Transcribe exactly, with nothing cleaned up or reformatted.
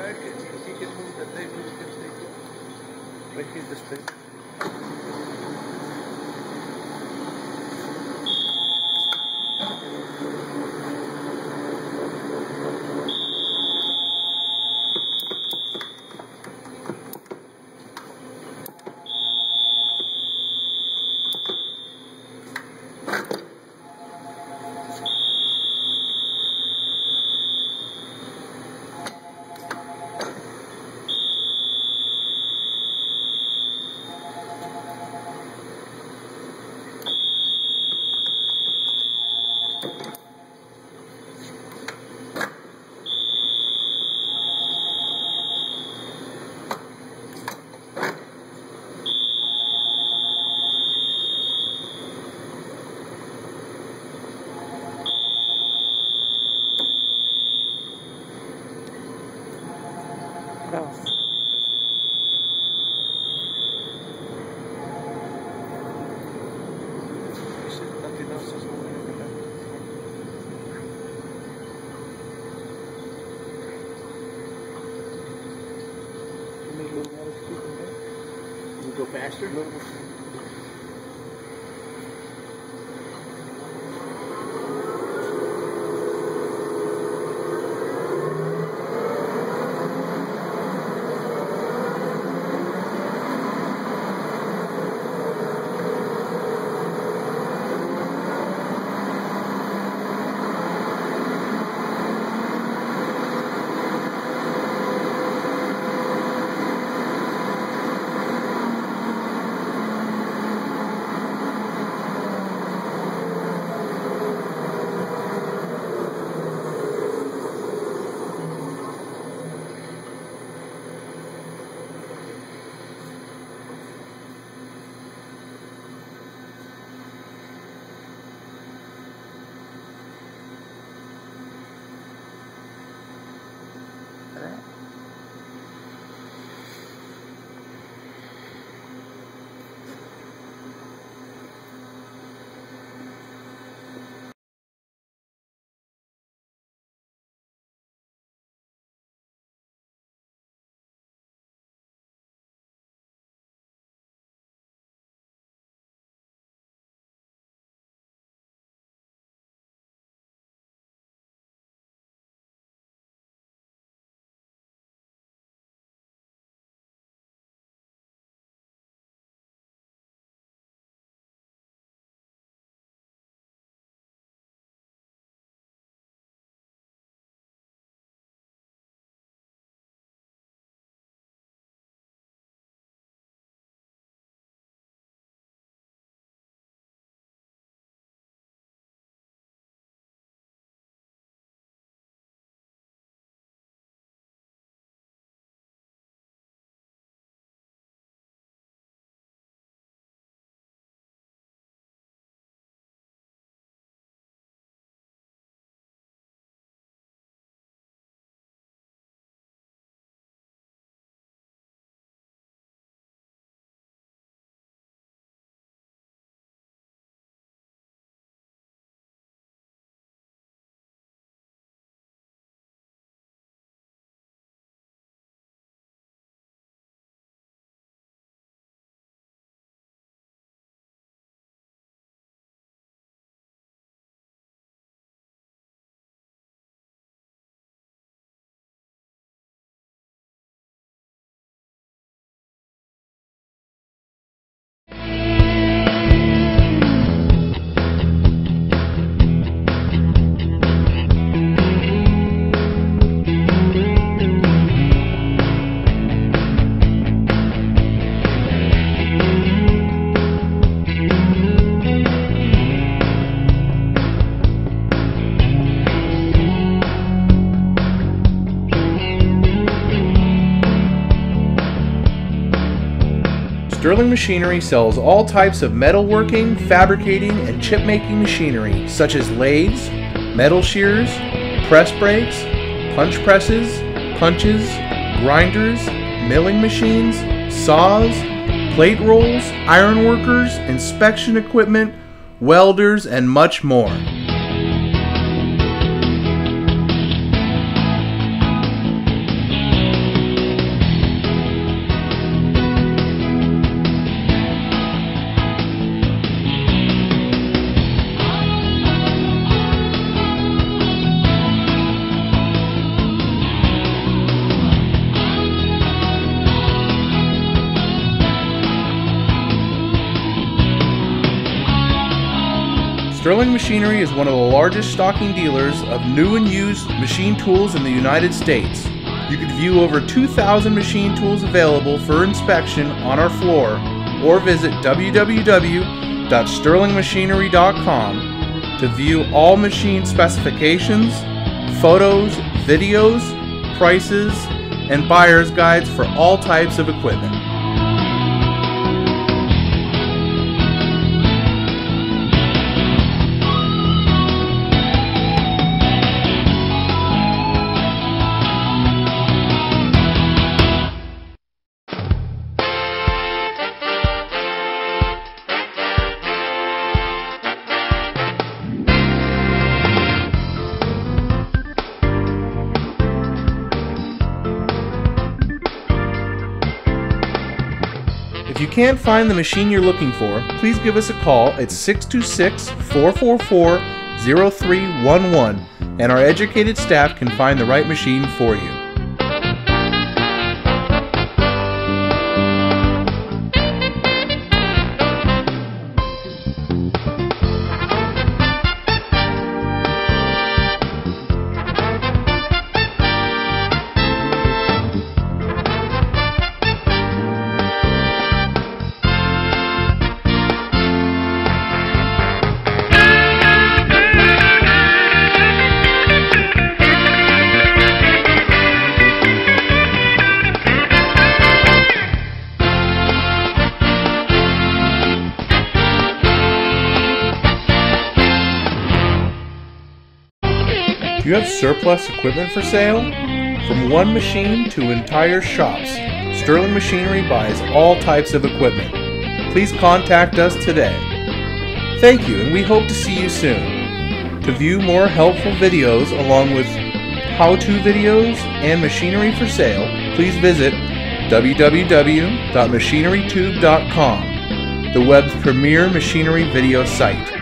back and if he can move the table, you can take it. Right here, this table. Nothing else is moving in the back. You need a little more speed in there. You go faster? A little bit. Sterling Machinery sells all types of metalworking, fabricating, and chip-making machinery, such as lathes, metal shears, press brakes, punch presses, punches, grinders, milling machines, saws, plate rolls, iron workers, inspection equipment, welders, and much more. Sterling Machinery is one of the largest stocking dealers of new and used machine tools in the United States. You can view over two thousand machine tools available for inspection on our floor, or visit w w w dot sterling machinery dot com to view all machine specifications, photos, videos, prices, and buyer's guides for all types of equipment. If you can't find the machine you're looking for, please give us a call at six two six, four four four, zero three one one and our educated staff can find the right machine for you. Do you have surplus equipment for sale? From one machine to entire shops, Sterling Machinery buys all types of equipment. Please contact us today. Thank you, and we hope to see you soon. To view more helpful videos along with how-to videos and machinery for sale, please visit w w w dot machinery tube dot com, the web's premier machinery video site.